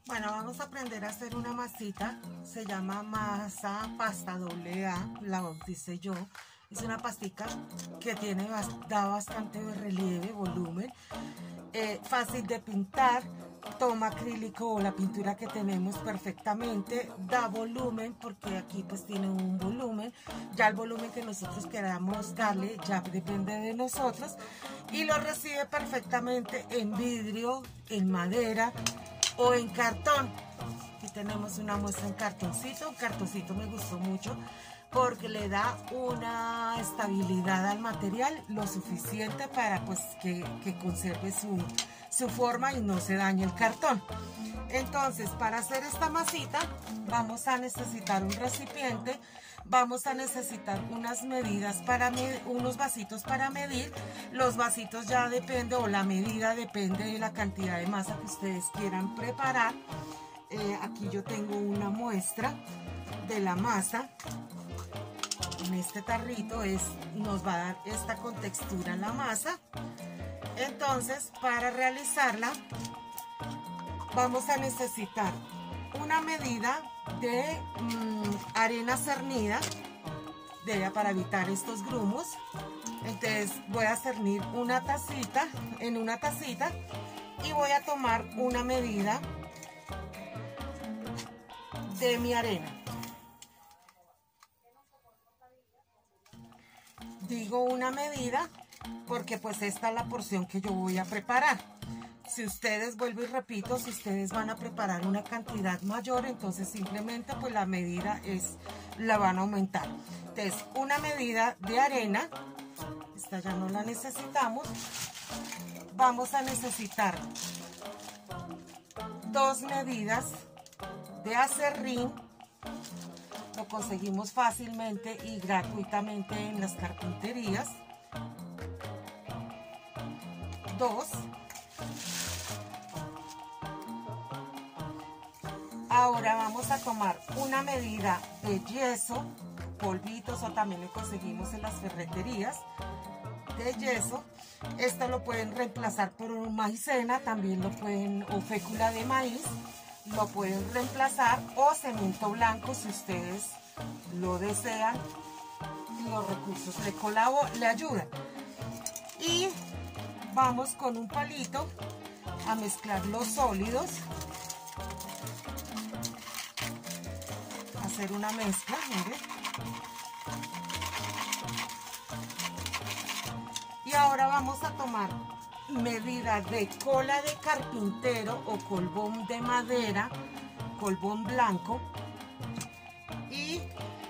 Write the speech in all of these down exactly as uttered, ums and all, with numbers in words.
Bueno, vamos a aprender a hacer una masita. Se llama masa pasta doble A, la bauticé yo. Es una pastica que tiene, da bastante relieve, volumen, eh, fácil de pintar, toma acrílico o la pintura que tenemos perfectamente, da volumen porque aquí pues tiene un volumen, ya el volumen que nosotros queramos darle ya depende de nosotros, y lo recibe perfectamente en vidrio, en madera o en cartón. Aquí tenemos una muestra en cartoncito. Un cartoncito me gustó mucho porque le da una estabilidad al material lo suficiente para pues que, que conserve su, su forma y no se dañe el cartón. Entonces, para hacer esta masita vamos a necesitar un recipiente, vamos a necesitar unas medidas para medir, unos vasitos para medir. Los vasitos ya depende, o la medida depende de la cantidad de masa que ustedes quieran preparar. Eh, aquí yo tengo una muestra de la masa. En este tarrito es, nos va a dar esta contextura en la masa. Entonces, para realizarla vamos a necesitar una medida de mmm, arena cernida de, para evitar estos grumos. Entonces voy a cernir una tacita en una tacita y voy a tomar una medida de mi arena. Digo una medida porque pues esta es la porción que yo voy a preparar. Si ustedes, vuelvo y repito, si ustedes van a preparar una cantidad mayor, entonces simplemente pues la medida es, la van a aumentar. Entonces, una medida de arena, esta ya no la necesitamos. Vamos a necesitar dos medidas de acerrín. Lo conseguimos fácilmente y gratuitamente en las carpinterías. Dos. Ahora vamos a tomar una medida de yeso, polvitos, o también lo conseguimos en las ferreterías, de yeso. Esto lo pueden reemplazar por un maicena, también lo pueden, o fécula de maíz, lo pueden reemplazar, o cemento blanco si ustedes lo desean. Los recursos le colaboran, le ayudan. Y vamos con un palito a mezclar los sólidos, a hacer una mezcla, miren. Y ahora vamos a tomar medida de cola de carpintero o colbón de madera, colbón blanco, y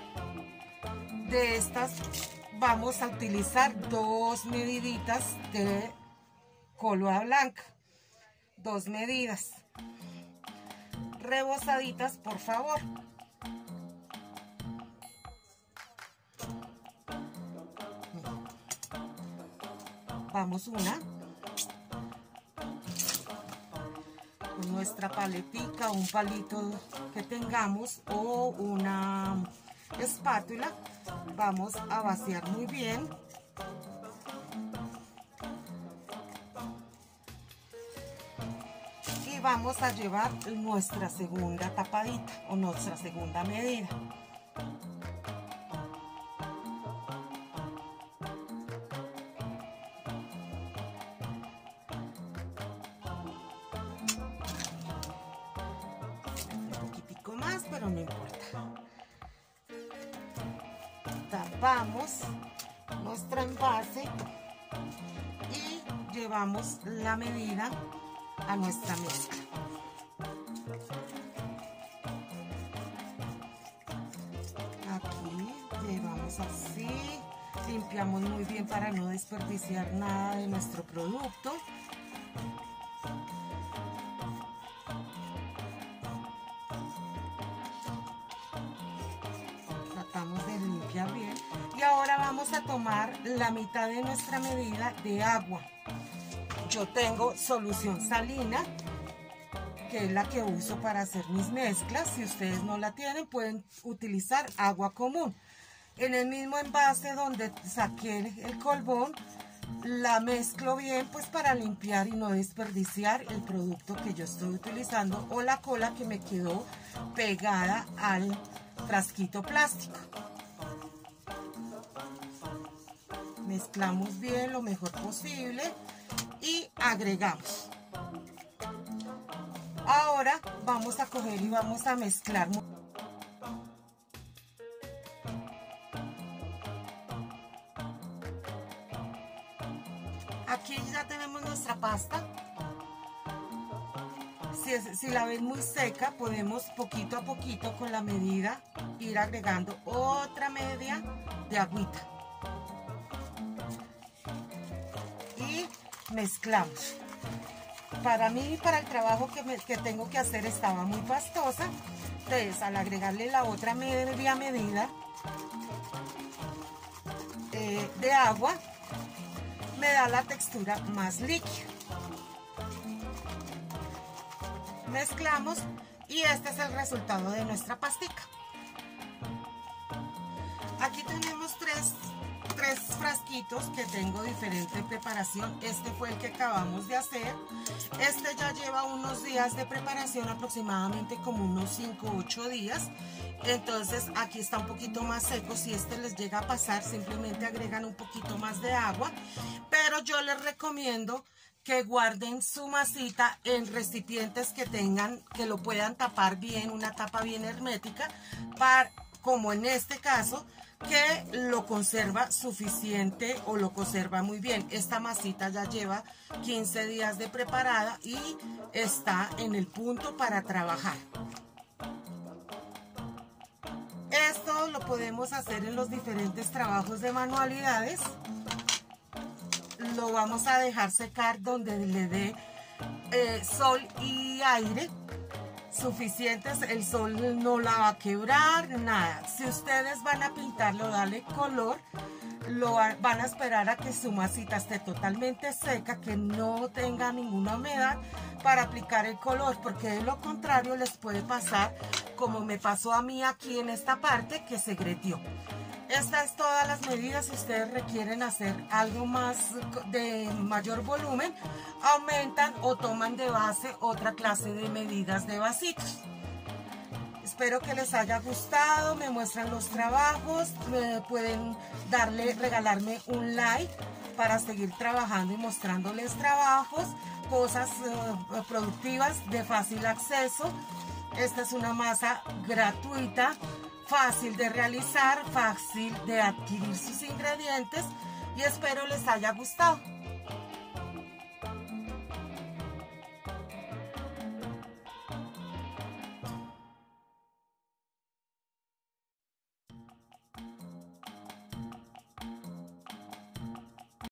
de estas vamos a utilizar dos mediditas de cola blanca, dos medidas rebozaditas, por favor. Vamos una con nuestra paletica, un palito que tengamos o una espátula. Vamos a vaciar muy bien. Y vamos a llevar nuestra segunda tapadita o nuestra segunda medida. Más, pero no importa. Tapamos nuestro envase y llevamos la medida a nuestra mezcla. Aquí llevamos así, limpiamos muy bien para no desperdiciar nada de nuestro producto. De limpiar bien. Y ahora vamos a tomar la mitad de nuestra medida de agua. Yo tengo solución salina, que es la que uso para hacer mis mezclas. Si ustedes no la tienen, pueden utilizar agua común. En el mismo envase donde saqué el colbón, la mezclo bien pues para limpiar y no desperdiciar el producto que yo estoy utilizando o la cola que me quedó pegada al frasquito plástico. Mezclamos bien lo mejor posible y agregamos. Ahora vamos a coger y vamos a mezclar. Aquí ya tenemos nuestra pasta. Si, es, si la ven muy seca, podemos poquito a poquito con la medida ir agregando otra media de agüita. Y mezclamos. Para mí, para el trabajo que, me, que tengo que hacer, estaba muy pastosa. Entonces, al agregarle la otra media medida eh, de agua, me da la textura más líquida. Mezclamos y este es el resultado de nuestra pastica. Aquí tenemos tres, tres frasquitos que tengo diferente preparación. Este fue el que acabamos de hacer. Este ya lleva unos días de preparación, aproximadamente como unos cinco u ocho días. Entonces aquí está un poquito más seco. Si este les llega a pasar, simplemente agregan un poquito más de agua. Pero yo les recomiendo que guarden su masita en recipientes que tengan, que lo puedan tapar bien, una tapa bien hermética, para, como en este caso, que lo conserva suficiente o lo conserva muy bien. Esta masita ya lleva quince días de preparada y está en el punto para trabajar. Esto lo podemos hacer en los diferentes trabajos de manualidades. Lo vamos a dejar secar donde le dé eh, sol y aire suficientes. El sol no la va a quebrar, nada. Si ustedes van a pintarlo, darle color, lo van a esperar a que su masita esté totalmente seca, que no tenga ninguna humedad para aplicar el color, porque de lo contrario les puede pasar como me pasó a mí aquí en esta parte, que se grieteó. Estas es todas las medidas. Si ustedes requieren hacer algo más de mayor volumen, aumentan o toman de base otra clase de medidas de vasitos. Espero que les haya gustado. Me muestran los trabajos. Me pueden darle, regalarme un like para seguir trabajando y mostrándoles trabajos, cosas uh, productivas de fácil acceso. Esta es una masa gratuita, fácil de realizar, fácil de adquirir sus ingredientes y espero les haya gustado.